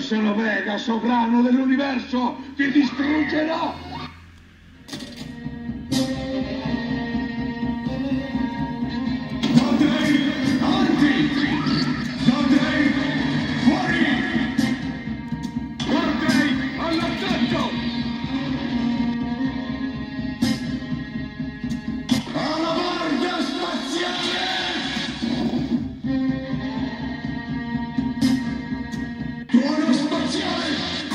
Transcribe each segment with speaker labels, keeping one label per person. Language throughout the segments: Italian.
Speaker 1: sono Vega, sovrano dell'universo, ti distruggerò!
Speaker 2: Godray, avanti! Godray, fuori! Godray, all'attacco! Alla guardia spaziale! Tuono spaziale!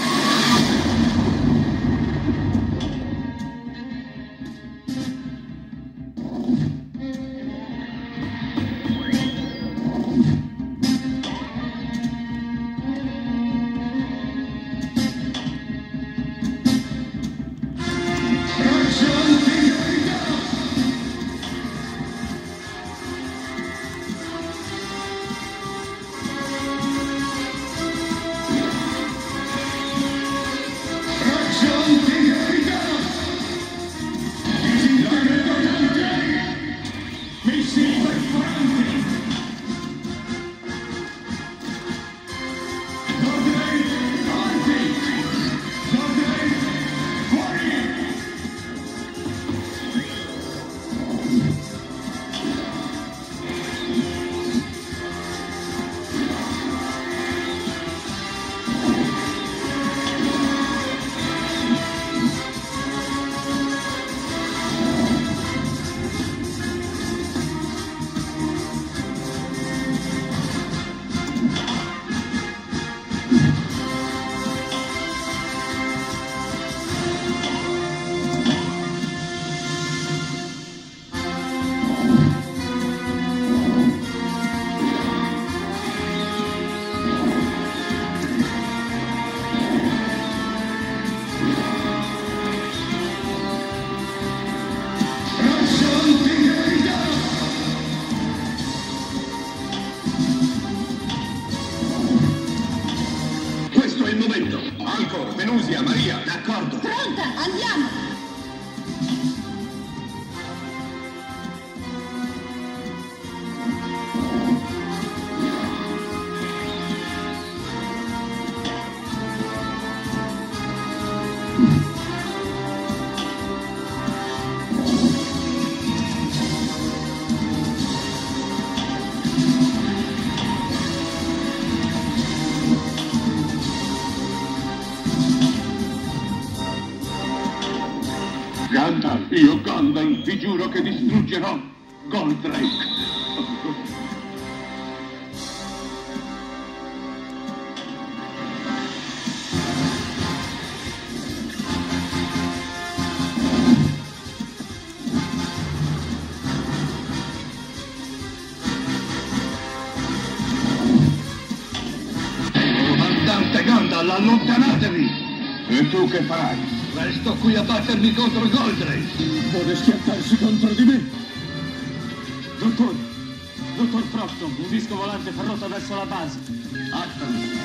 Speaker 3: Ancora, Venusia, Maria, d'accordo.
Speaker 4: Pronta, andiamo!
Speaker 1: Gandalf, io Gandalf, vi giuro che distruggerò Goldrake.
Speaker 3: Comandante Gandalf, allontanatevi!
Speaker 1: E tu che farai?
Speaker 3: Resto qui a battermi contro Goldrake.
Speaker 2: Vuole schiattarsi contro di me?
Speaker 5: Dottor Procton, un disco volante fa rotta verso la base.
Speaker 3: Atton.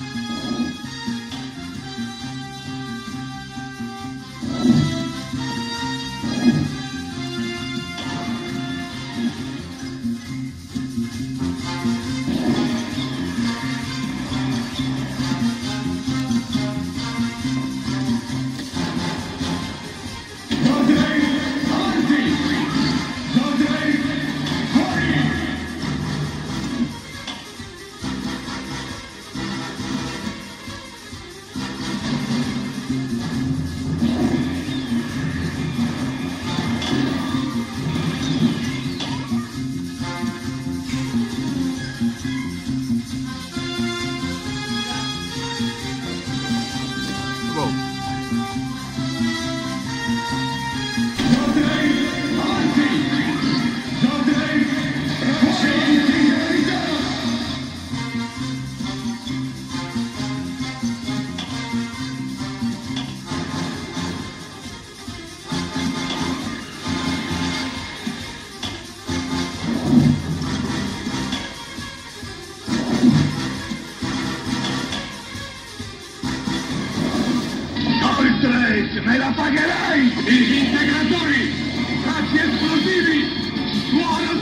Speaker 1: Goldrake, me la pagherai! Disintegratori! Razzi esplosivi! Suono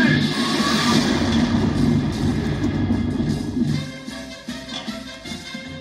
Speaker 1: spaziale!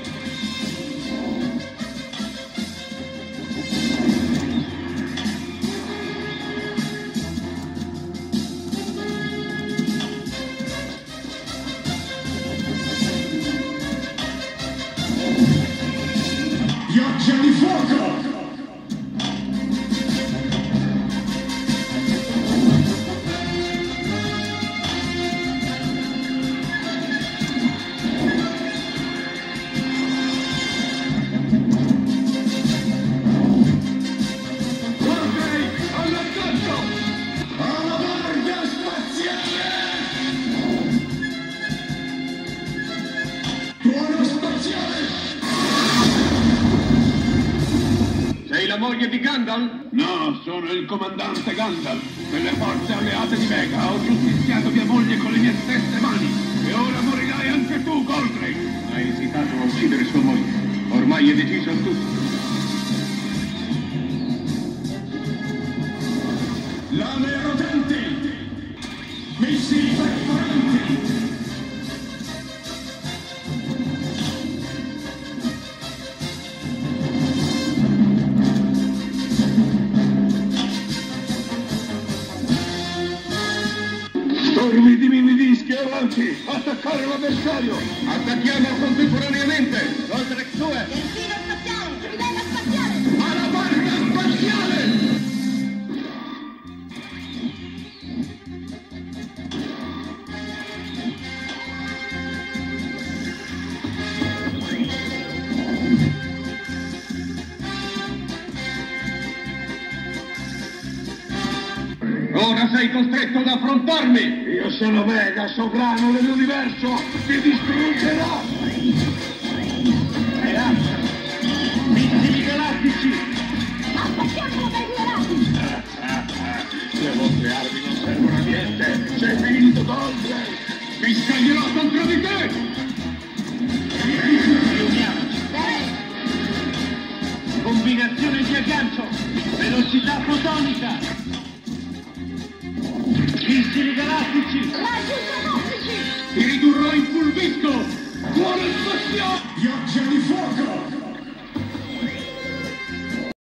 Speaker 3: moglie di Gandalf?
Speaker 1: No, sono il comandante Gandalf. Delle forze alleate di Vega ho giustiziato mia moglie con le mie stesse mani. E ora morirai anche tu, Goldrake.
Speaker 3: Hai esitato a uccidere sua moglie. Ormai è deciso tutto.
Speaker 2: Lame rodenti! Missili perforanti!
Speaker 1: Stormi di minidischi avanti! Attaccare l'avversario!
Speaker 3: Attacchiamo contemporaneamente! Goldrake 2!
Speaker 4: Delfino spaziale! Livello spaziale!
Speaker 3: Alla barca spaziale! Ora sei costretto ad affrontarmi!
Speaker 1: Io sono Vega, sovrano dell'universo! Ti distruggerò!
Speaker 5: Missili galattici!
Speaker 4: Attacchiamolo dai due lati!
Speaker 1: Le vostre armi non servono a niente! C'è finito Goldrake!
Speaker 3: Mi scaglierò contro di te!
Speaker 5: Riuniamoci! Combinazione di aggancio! Velocità fotonica! Missili galattici!
Speaker 4: Raggi ultrasostici!
Speaker 3: Ti ridurrò in fulvisco!
Speaker 1: Cuore spaziale!
Speaker 2: Pioggia di fuoco!